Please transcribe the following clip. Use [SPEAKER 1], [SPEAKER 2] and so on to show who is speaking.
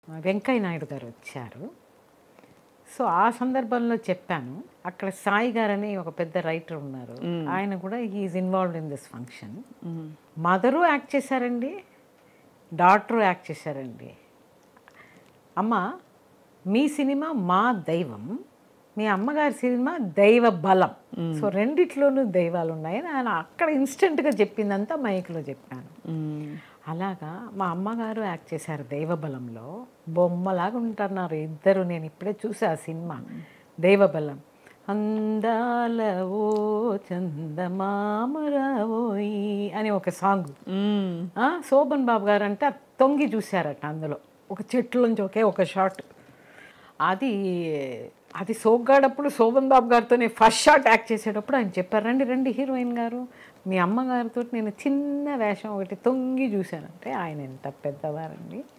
[SPEAKER 1] వెంకయ్య నాయుడు గారు వచ్చారు. సో ఆ సందర్భంలో చెప్పాను. అక్కడ సాయి గారని ఒక పెద్ద రైటర్ ఉన్నారు, ఆయన కూడా is involved in this function. Mother act చేశారండి, డాటరు యాక్ట్ చేశారండి. అమ్మ మీ సినిమా మా దైవం, మీ అమ్మగారి సినిమా దైవ బలం. సో రెండిట్లోనూ దైవాలు ఉన్నాయని ఆయన అక్కడ ఇన్స్టెంట్గా చెప్పిందంతా మైక్లో చెప్పాను. అలాగా మా అమ్మగారు యాక్ట్ చేశారు దైవబలంలో, బొమ్మలాగా ఉంటున్నారు ఇద్దరు. నేను ఇప్పుడే చూసా ఆ సినిమా దైవబలం. అందాల ఓ చందమామరావోయి అని ఒక సాంగ్. శోభన్ బాబు గారు అంటే తొంగి చూశారట అందులో, ఒక చెట్లోంచి ఒకే ఒక షాట్. అది సోగ్గాడప్పుడు శోభన్ బాబు గారితోనే ఫస్ట్ షాట్ యాక్ట్ చేసేటప్పుడు ఆయన చెప్పారు, రండి రండి హీరోయిన్ గారు, మీ అమ్మగారితో నేను చిన్న వేషం ఒకటి తొంగి చూశానంటే ఆయన ఎంత పెద్దవారండి.